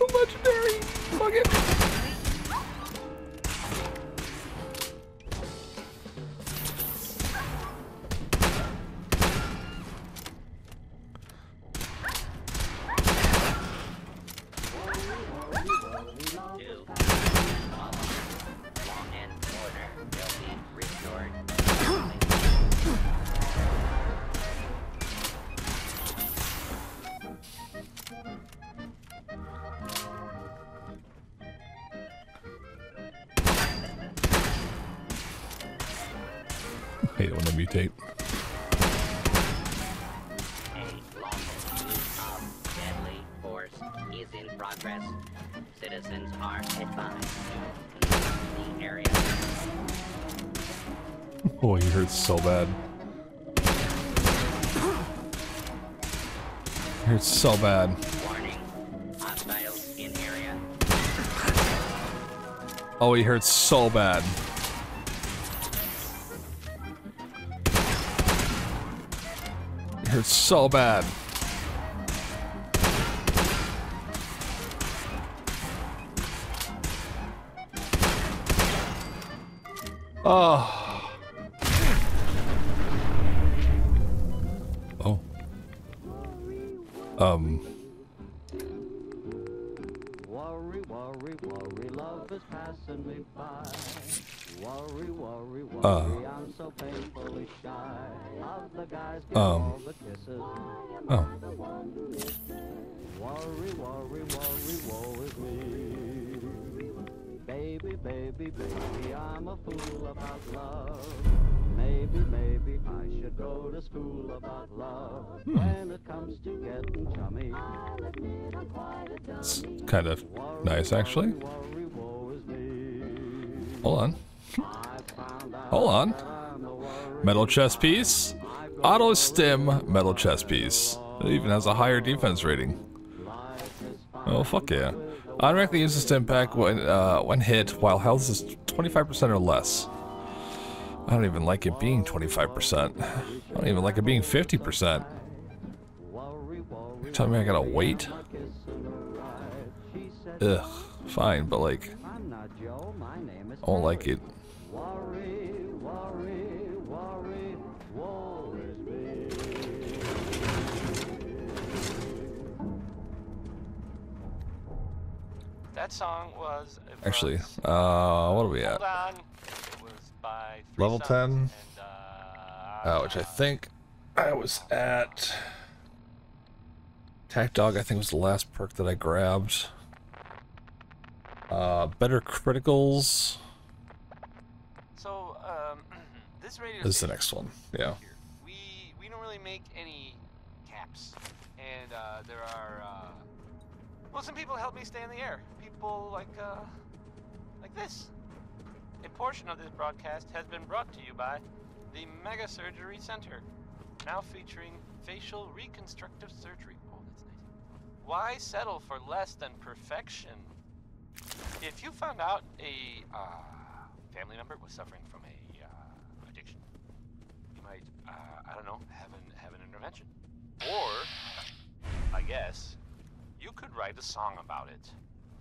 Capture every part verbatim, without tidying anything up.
a legendary. Fuck it. I hate it when they mutate. A lawful use of deadly force is in progress. Citizens are advised to leave the area. Oh, he hurts so bad. He hurts so bad. Warning, hostiles in area. Oh, he hurts so bad. He hurts so bad. Oh. Oh. Um. Worry, worry, worry, love is passing me by. Worry, worry, worry, Uh. I'm so painfully shy of the guys get Um. all the kisses. Oh. Worry, worry, worry, woe is me. Baby, baby, baby, I'm a fool about love. Maybe, maybe I should go to school about love. Hmm. When it comes to getting chummy, It's kind of nice, actually. Hold on. Hold on. Metal chess piece. Auto stim metal chess piece. It even has a higher defense rating. Oh, fuck yeah. Automatically uses stim pack when, uh, when hit while health is twenty-five percent or less. I don't even like it being twenty-five percent. I don't even like it being fifty percent. You're telling me I gotta wait? Ugh, fine, but like, I don't like it. That song was Actually, uh, what are we at? Hold on. It was by Three Level Sons ten. and, uh, Uh, which I think I was at. Attack Dog, I think was the last perk that I grabbed. Uh, better criticals. So, um, this radio This is the station next one. Yeah. here, We we don't really make any caps, and uh, there are uh, well, some people help me stay in the air. People like uh, like this. A portion of this broadcast has been brought to you by the Mega Surgery Center, now featuring facial reconstructive surgery. Oh, that's nice. Why settle for less than perfection? If you found out a uh, family member was suffering from a uh, addiction, you might, uh, I don't know, have an have an intervention, or I guess you could write a song about it.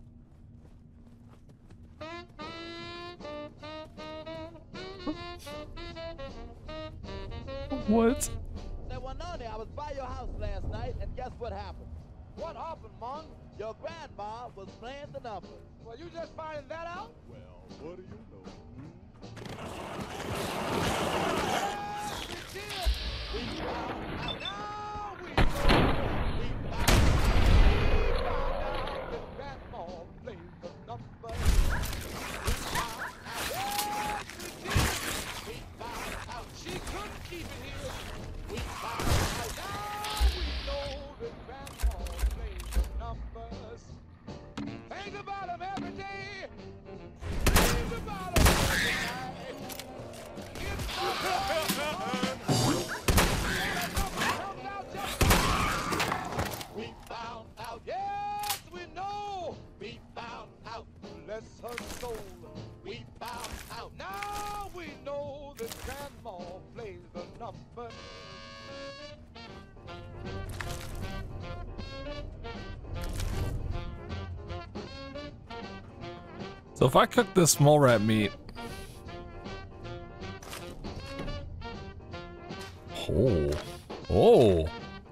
What? Now, Wanani, I was by your house last night, and guess what happened? What happened, Mom? Your grandma was playing the numbers. Well, you just finding that out? Well, what do you know? We found out. Now we know. We found out that grandma played the numbers. We found out. Yes, we did. We found out she couldn't keep it here. We found out. Now we know that grandma played the numbers. Think about them every day. Think about them every night. It's the So if I cook this mole rat meat, oh, oh,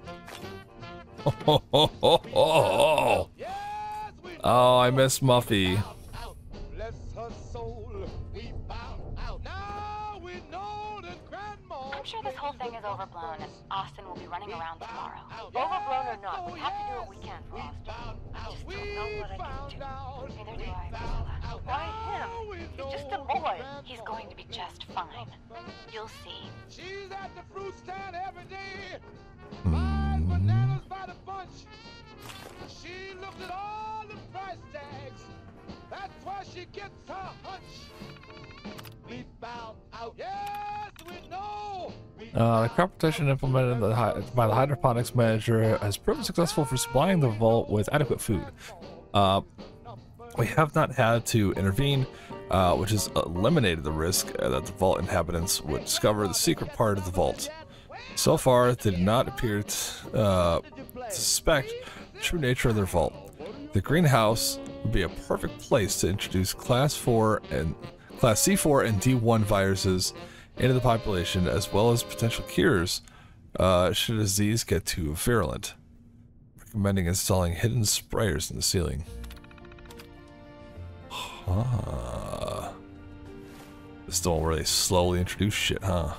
oh, oh, oh, oh. Oh, I miss Muffy. Bless her soul, we found out. Now we know the grandma. I'm sure this whole thing is overblown and Austin will be running around tomorrow. Overblown or not, we have to do what we can for Austin. I just don't know what I can do. Neither do I, Priscilla. Why him? He's just a boy. He's going to be just fine. You'll see. She's at the fruit stand every day. Buys bananas by the bunch. She looked at all the price tags. That's why she gets her hunch. We found out. Yes, we know. We Uh, the crop protection implemented the hy- by the hydroponics manager has proven successful for supplying the vault with adequate food. Uh, we have not had to intervene, uh, which has eliminated the risk uh, that the vault inhabitants would discover the secret part of the vault. So far, they did not appear to, uh, to suspect the true nature of their vault. The greenhouse would be a perfect place to introduce class four and class C four and D one viruses into the population, as well as potential cures uh, should a disease get too virulent. Recommending installing hidden sprayers in the ceiling. Huh. This don't really slowly introduce shit, huh?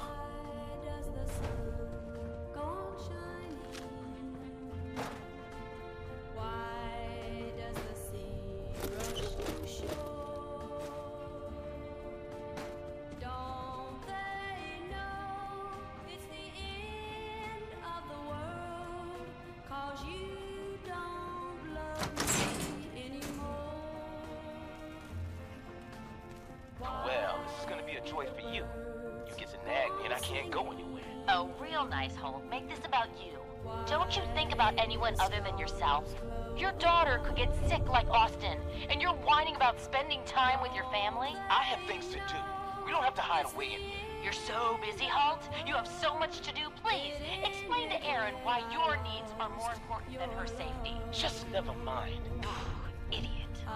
Well, this is gonna be a joy for you. You get to nag me and I can't go anywhere. Oh, real nice, Holt. Make this about you. Don't you think about anyone other than yourself? Your daughter could get sick like Austin, and you're whining about spending time with your family? I have things to do. We don't have to hide away in here. You're so busy, Holt. You have so much to do. Please, explain to Erin why your needs are more important than her safety. Just never mind. Idiot.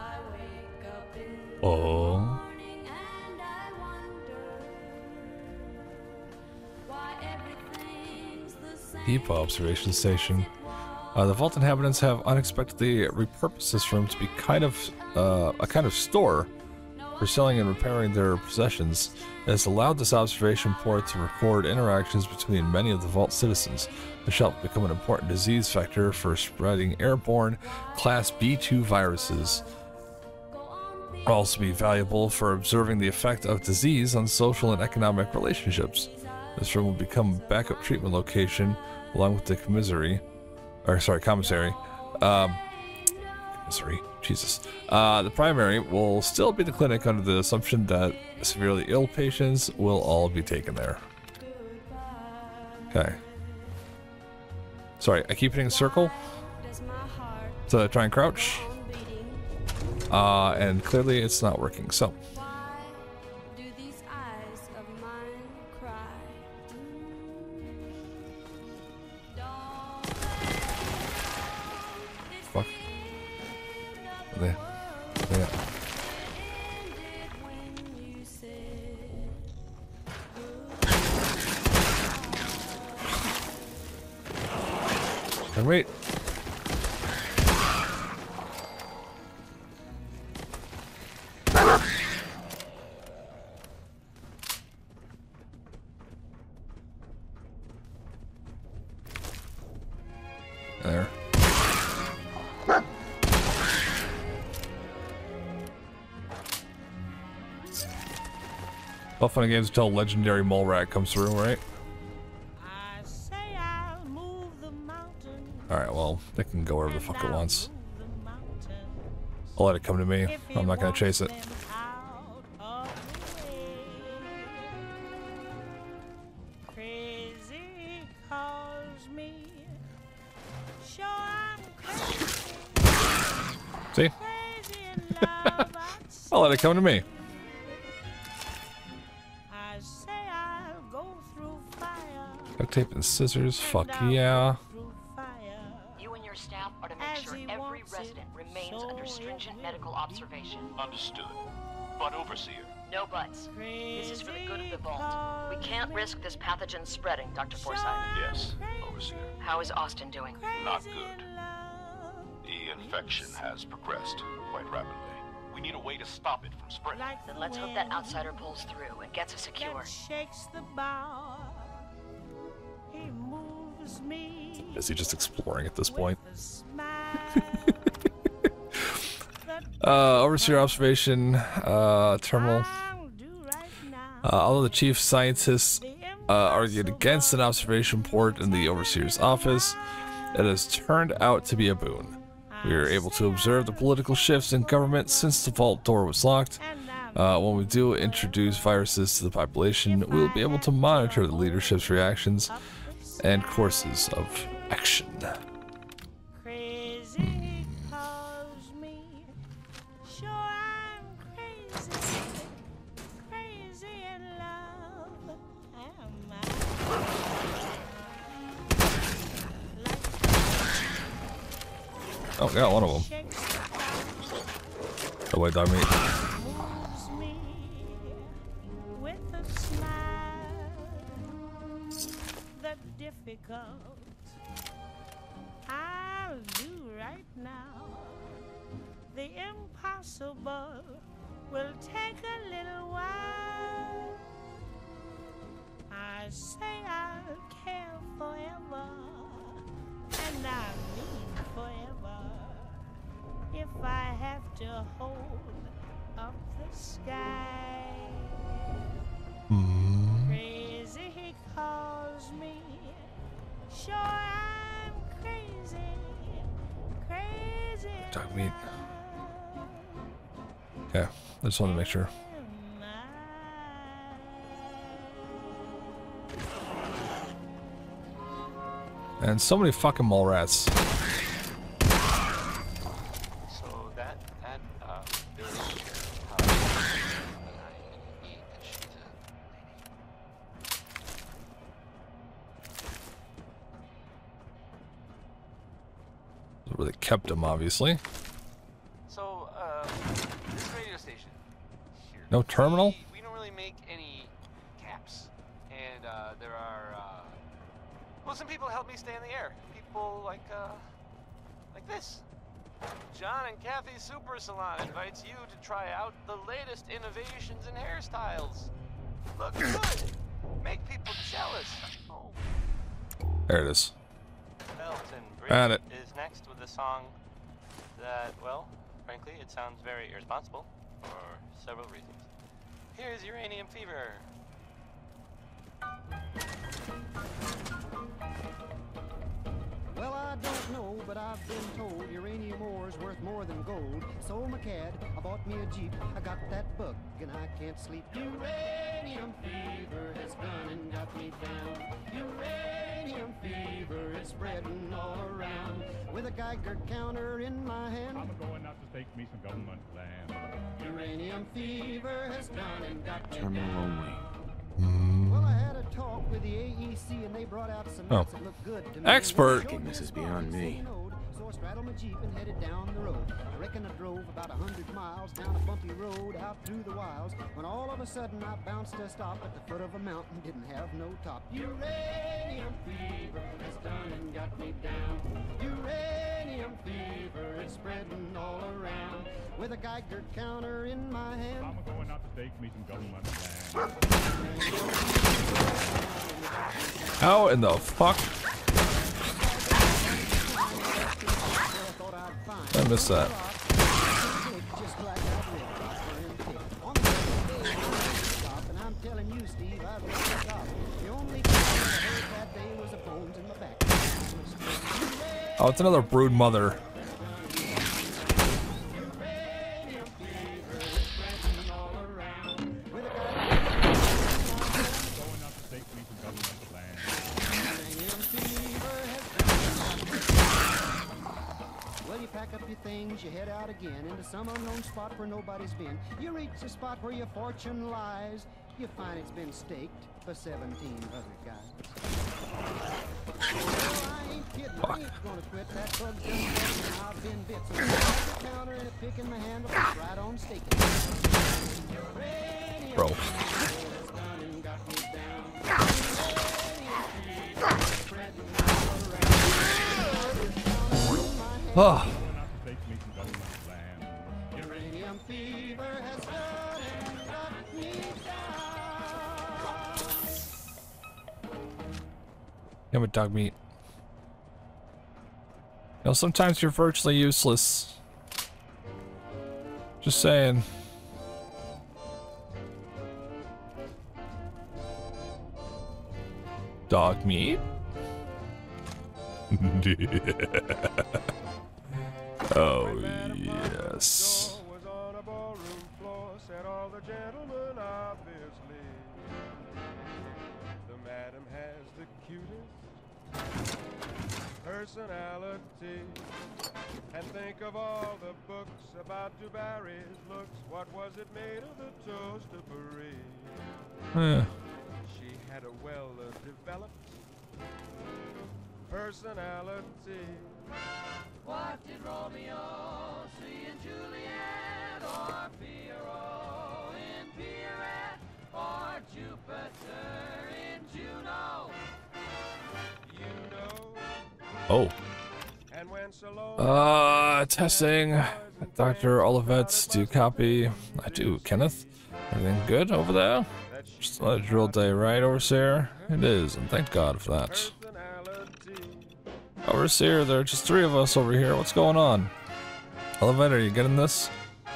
Oh. Depot observation station. Uh, the vault inhabitants have unexpectedly repurposed this room to be kind of uh, a kind of store for selling and repairing their possessions. It has allowed this observation port to record interactions between many of the vault citizens. The shall become an important disease vector for spreading airborne class B two viruses. Will also be valuable for observing the effect of disease on social and economic relationships. This room will become a backup treatment location along with the commissary, or sorry, commissary. Um, commissary, Jesus. Uh, the primary will still be the clinic under the assumption that severely ill patients will all be taken there. Okay. Sorry, I keep hitting circle to try and crouch. Uh, and clearly it's not working, so. Fuck. There. There. And wait. There. All fun and games until legendary mole rat comes through, right? Alright, well, they can go wherever the fuck it wants. I'll let it come to me. I'm not gonna chase it. See? I'll let it come to me. Duct tape and scissors, fuck yeah. You and your staff are to make sure every resident remains under stringent medical observation. Understood. But Overseer. No buts. This is for the good of the vault. We can't risk this pathogen spreading, Doctor Forsyth. Yes, Overseer. How is Austin doing? Not good. The infection has progressed quite rapidly. We need a way to stop it from spreading. Then let's hope that outsider pulls through and gets us secure. Shakes the bar. He moves me. Is he just exploring at this point? with a smile. Uh, overseer observation, uh, terminal. I'll do right now. Uh, although the chief scientists uh, argued against an observation port in the overseer's office, it has turned out to be a boon. We are able to observe the political shifts in government since the vault door was locked. Uh, when we do introduce viruses to the population, we will be able to monitor the leadership's reactions and courses of action. Crazy calls me. Sure, I'm crazy. Crazy in love. Am I? Oh, got one of them. Shakes the bar. Oh, wait, dog meat. Moves me with a smile. The difficult I'll do right now. The impossible will take a little while. I say I'll care forever, and I mean forever. If I have to hold up the sky. Crazy he calls me. Sure I'm crazy. Crazy. Dog meat. Okay, I just wanted to make sure. And so many fucking mole rats. So that that uh, there's uh, and I eat, and she's a lady. Where they kept him, obviously. So uh, this radio station here. No terminal? We, we don't really make any caps, and uh, there are uh, well, some people help me stay in the air. People like uh, like this. John and Kathy Super Salon invites you to try out the latest innovations in hairstyles. Look good. Make people jealous. Oh. There it is. Elton Got Bridge it. is next with a song that, well, frankly, it sounds very irresponsible for several reasons. Here's Uranium Fever. Well, I don't know, but I've been told uranium ore is worth more than gold. So, McCad, I bought me a Jeep. I got that bug, and I can't sleep. Uranium fever has gone and got me down. Uranium fever is spreading all around. With a Geiger counter in my hand, I'm going out to take me some government land. uranium fever has gone and got me Terminal down. only. Well, I had a talk with the A E C and they brought out some Oh. nuts that looked good to me. Expert. Thinking this is beyond me. So I straddled my Jeep and headed down the road. I reckon I drove about a hundred miles down a bumpy road out through the wilds. When all of a sudden I bounced to stop at the foot of a mountain, didn't have no top. Uranium fever has done and got me down. Uranium fever is spreading all around. With a Geiger counter in my hand. I'm going out to take me some government land. How in the fuck? I missed that. Oh, it's another brood mother. You head out again into some unknown spot where nobody's been. You reach the spot where your fortune lies. you find it's been staked for seventeen other guys. Oh, I ain't kidding. I ain't gonna quit. That bug's done bit and I've been bit. So grab the counter and a pick in the handle, it's right on staking. Bro. Oh. Uranium fever has done and knocked me down. Damn it, dog meat. You know, sometimes you're virtually useless. Just saying. Dog meat? Oh, yes. Was on a ballroom floor, said all the gentlemen obviously. The madam has the cutest personality. And think of all the books about Du Barry's looks. What was it made of the toast of Paris? Yeah. She had a well-developed personality. What did Romeo see in Juliet, or Pierrot in Pierrette, or Jupiter in Juno? You know. Oh. And when Salome Uh, testing. Doctor Olivet's, do you copy? I do, Kenneth. Everything good over there? Just let a drill day, right, Overseer? It is, and thank God for that. Overseer, there are just three of us over here. What's going on? Olivet, are you getting this?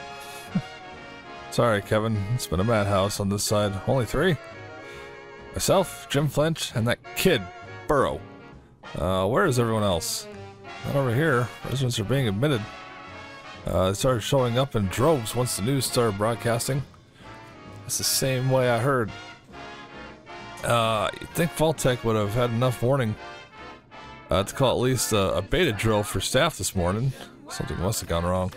Sorry, Kevin. It's been a madhouse on this side. Only three? Myself, Jim Flint, and that kid, Burrow. Uh, where is everyone else? Not over here. Residents are being admitted. Uh, they started showing up in droves once the news started broadcasting. That's the same way I heard. Uh, you'd think Vault-Tec would have had enough warning uh, to call at least a, a beta drill for staff this morning. Something must have gone wrong.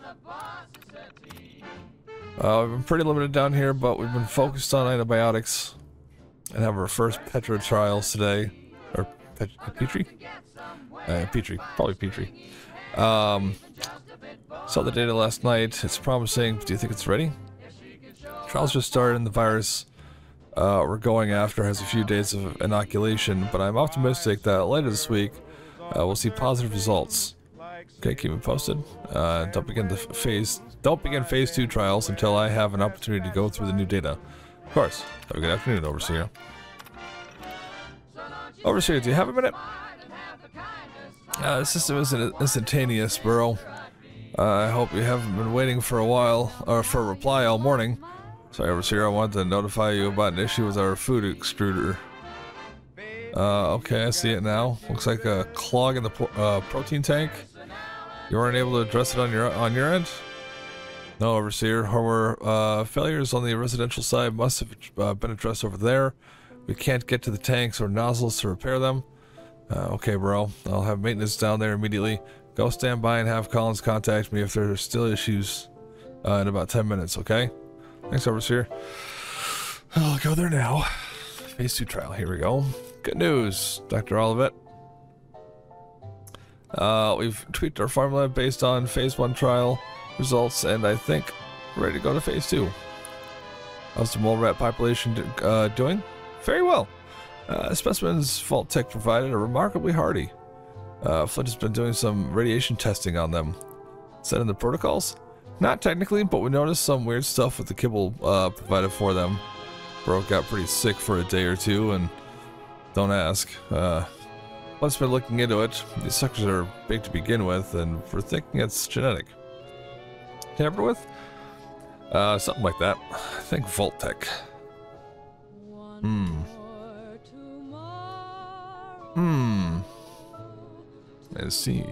Uh, we've been pretty limited down here, but we've been focused on antibiotics and have our first Petra trials today. Or Pet Petri? Uh, Petri. Probably Petri. Um, saw the data last night. It's promising. Do you think it's ready? Trials just started and the virus uh, we're going after has a few days of inoculation, but I'm optimistic that later this week uh, we'll see positive results. Okay, keep me posted. Uh, don't begin the phase. Don't begin phase two trials until I have an opportunity to go through the new data. Of course. Have a good afternoon, Overseer. Overseer, do you have a minute? Uh, the system isn't instantaneous, Burrow. Uh, I hope you haven't been waiting for a while, or for a reply all morning. Sorry, Overseer, I wanted to notify you about an issue with our food extruder. Uh, okay, I see it now. Looks like a clog in the po uh, protein tank. You weren't able to address it on your on your end? No, Overseer. Our uh, failures on the residential side must have uh, been addressed over there. We can't get to the tanks or nozzles to repair them. Uh, okay, bro. I'll have maintenance down there immediately. Go stand by and have Collins contact me if there are still issues uh, in about ten minutes, okay? Thanks, Overseer. I'll go there now. Phase two trial. Here we go. Good news, Doctor Olivet. Uh, we've tweaked our formula based on phase one trial results, and I think we're ready to go to phase two. How's the mole rat population do, uh, doing? Very well. Uh, specimens Vault-Tec provided are remarkably hardy. Uh, Flint has been doing some radiation testing on them. Is that in the protocols? Not technically, but we noticed some weird stuff with the kibble uh, provided for them. Bro got pretty sick for a day or two, and don't ask. Uh, Flint's been looking into it. These suckers are big to begin with, and we're thinking it's genetic. Tampered with? Uh, something like that. I think Vault-Tec. Hmm. Hmm. Let's see.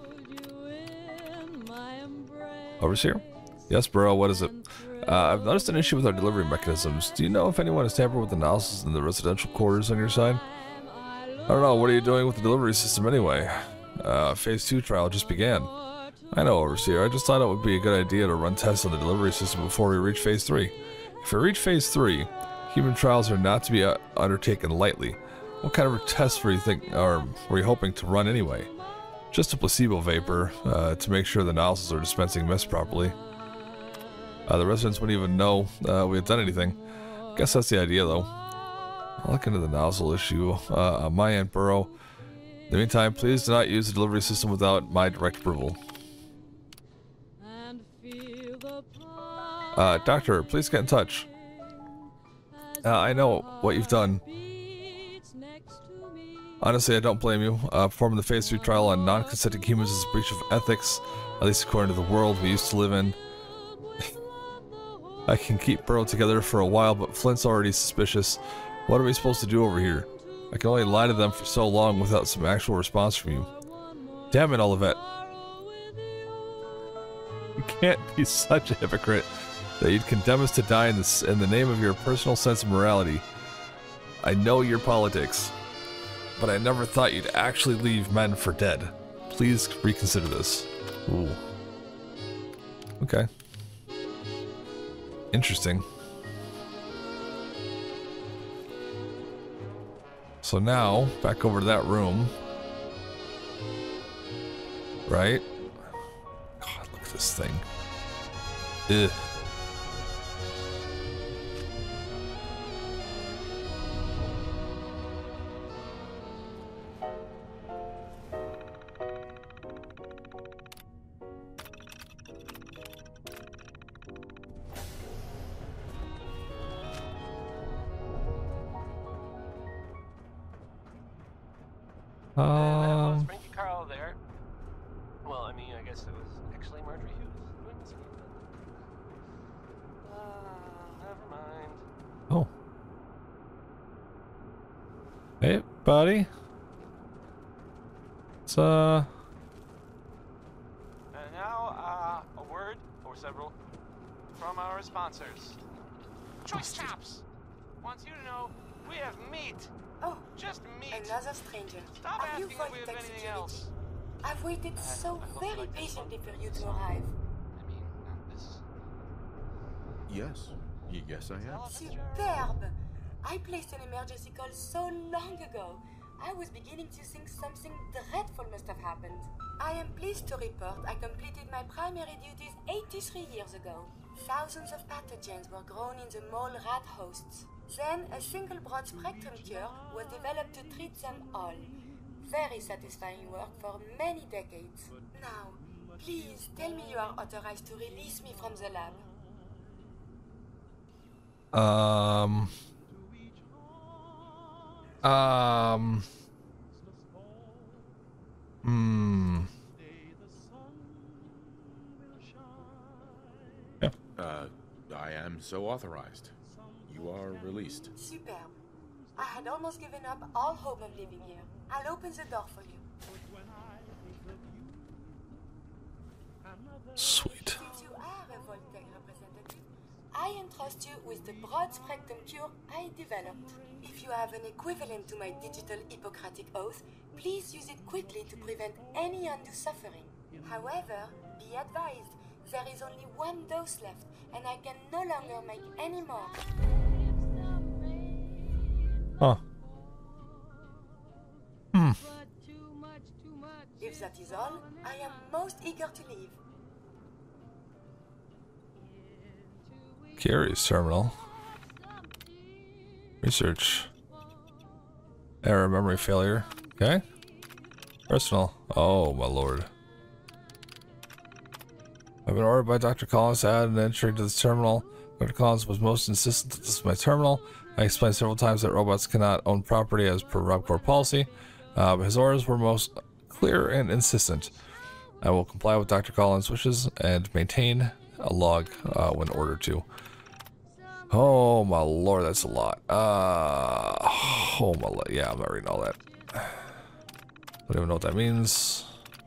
Overseer? Yes, bro, what is it? Uh, I've noticed an issue with our delivery mechanisms. Do you know if anyone has tampered with the nozzles in the residential quarters on your side? I don't know, what are you doing with the delivery system anyway? Uh, phase two trial just began. I know, Overseer, I just thought it would be a good idea to run tests on the delivery system before we reach phase three. If we reach phase three, Human trials are not to be uh, undertaken lightly. What kind of tests were you think, or were you hoping to run anyway? Just a placebo vapor, uh, to make sure the nozzles are dispensing mist properly. Uh, the residents wouldn't even know uh, we had done anything. Guess that's the idea, though. I'll look into the nozzle issue uh, on my end, Burrow. In the meantime, please do not use the delivery system without my direct approval. Uh, Doctor, please get in touch. Uh, I know what you've done. Honestly, I don't blame you. Uh, performing the phase three trial on non-consenting humans is a breach of ethics, at least according to the world we used to live in. I can keep Burrow together for a while, but Flint's already suspicious. What are we supposed to do over here? I can only lie to them for so long without some actual response from you. Damn it, Olivet. You can't be such a hypocrite that you'd condemn us to die in, this, in the name of your personal sense of morality. I know your politics, but I never thought you'd actually leave men for dead. Please reconsider this. Ooh. Okay. Interesting. So now, back over to that room. Right? God, look at this thing. Ugh. Um. Frankie Carl there. Well, I mean, I guess it was actually Marjorie Hughes doing this game. Uh, never mind. Oh. Hey, buddy. It's, uh... And now, uh, a word, or several, from our sponsors. Choice Chops wants you to know we have meat. Oh, just meat. Another stranger. Stop Are you asking for if we have taxi anything security? else. I've waited so very patiently for you to arrive. I mean, not this. Yes. Y- yes, I am. Superb! I placed an emergency call so long ago. I was beginning to think something dreadful must have happened. I am pleased to report I completed my primary duties eighty-three years ago. Thousands of pathogens were grown in the mole rat hosts. Then a single broad spectrum cure was developed to treat them all. Very satisfying work for many decades. Now, please tell me you are authorized to release me from the lab. Um... Um... Hmm... Yeah. Uh, I am so authorized. You are released. Superb. I had almost given up all hope of living here. I'll open the door for you. Sweet. Since you are a Voltec representative, I entrust you with the broad spectrum cure I developed. If you have an equivalent to my digital Hippocratic oath, please use it quickly to prevent any undue suffering. However, be advised, there is only one dose left, and I can no longer make any more. Huh. Hmm. If that is all, I am most eager to leave. Carrie's terminal. Research. Error, memory failure. Okay. Personal. Oh, my lord. I've been ordered by Doctor Collins to add an entry to this terminal. Doctor Collins was most insistent that this is my terminal. I explained several times that robots cannot own property as per RobCorp policy, uh, but his orders were most clear and insistent. I will comply with Doctor Collins' wishes and maintain a log uh, when ordered to. Oh my lord, that's a lot. Uh, oh my lord, yeah, I'm not reading all that. Don't even know what that means.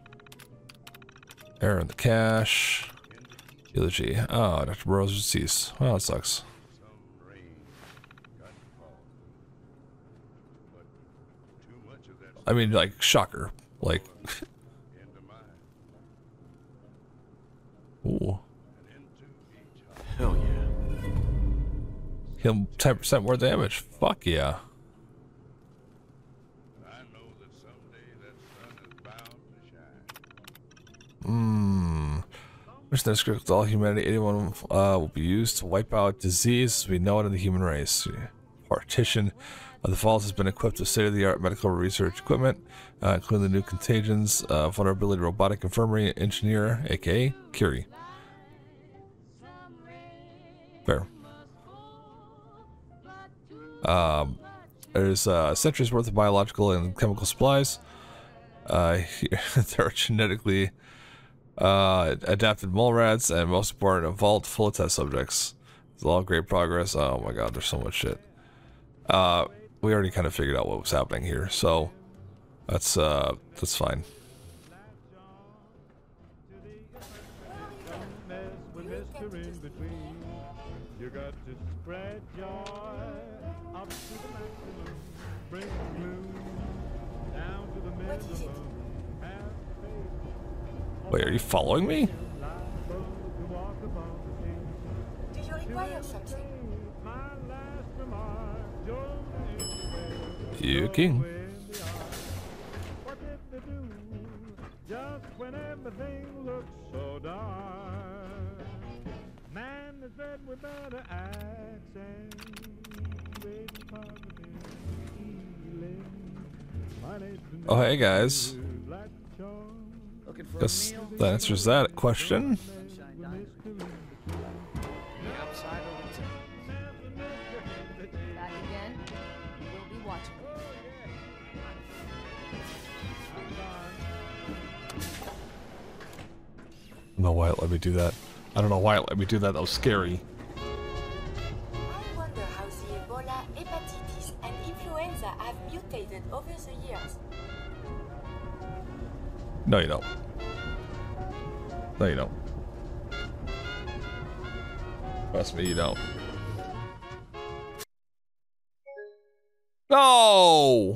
Error in the cache. Eulogy. Oh, Doctor Burroughs is deceased. Well, that sucks. I mean, like, shocker. Like, ooh. Hell yeah. Heal ten percent more damage. Fuck yeah. Mmm. Mission that is critical to all humanity. eighty-one uh, will be used to wipe out disease as we know it in the human race. Partition of the Falls has been equipped with state-of-the-art medical research equipment, uh, including the new contagions, uh, vulnerability robotic infirmary engineer, aka Curie. Fair. Um, there's uh, centuries worth of biological and chemical supplies. Uh, there are genetically uh, adapted mole rats, and most important, a vault full of test subjects. It's all great progress. Oh my god, there's so much shit. Uh, we already kind of figured out what was happening here, so that's uh, that's fine. You got to spread joy up to the maximum, bring gloom down to the minimum. Wait, are you following me? Do you require something? You king. What did they do? Just when everything looks so dark, man has said we better act and wait positive healing. Oh, hey guys. Guess that answers that question. Back again. We'll be watching. I don't know why it let me do that. I don't know why it let me do that. That was scary. I wonder how the Ebola, hepatitis, and influenza have mutated over the years. No, you don't. No, you don't. Trust me, you don't. No!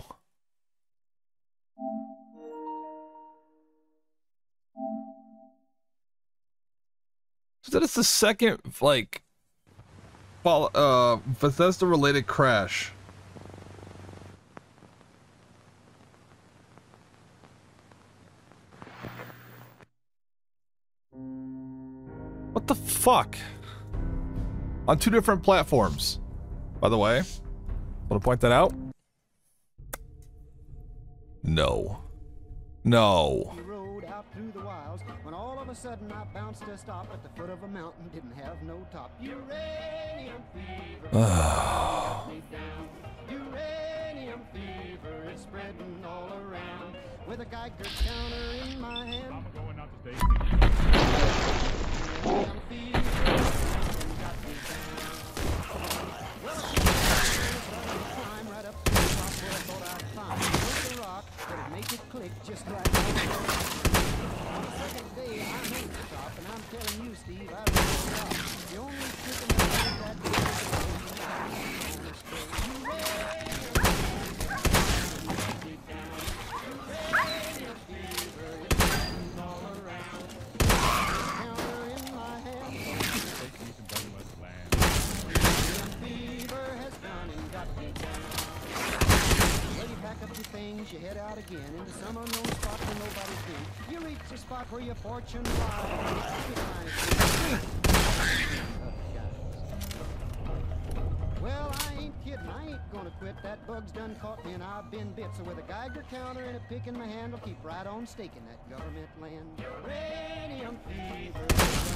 So that is the second, like, uh, Bethesda-related crash. What the fuck? On two different platforms, by the way. Want to point that out? No. No. Out through the wilds, when all of a sudden I bounced to stop at the foot of a mountain, didn't have no top. Uranium fever. Oh. Uranium fever is spreading all around. With a Geiger counter in my hand. I'm going out to station. Uranium fever got me down. Well, climb right up to the top where I thought I'd find a rock that'd make it click just like that. Second day I made the stop, and I'm telling you, Steve, I really stopped. The only trick in the world that day things, you head out again into some unknown spot where nobody's been. You reach the spot where your fortune lies. Well, I ain't kidding. I ain't gonna quit. That bug's done caught me and I've been bit. So with a Geiger counter and a pick in my hand, I'll keep right on staking that government land. Uranium fever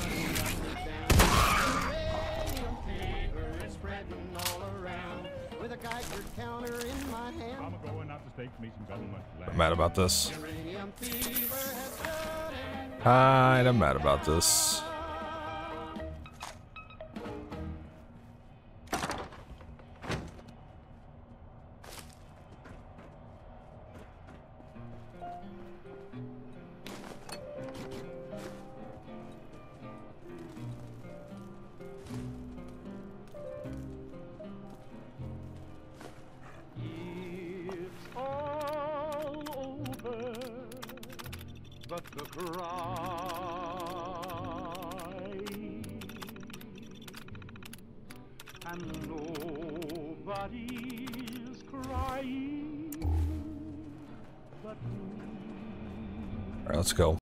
Uranium fever is spreading all around. With a Geiger counter in my hand. I'm going out to stake me some government land. I'm mad about this. I'm mad about this. But the cry and no Nobody's crying but me. All right, let's go.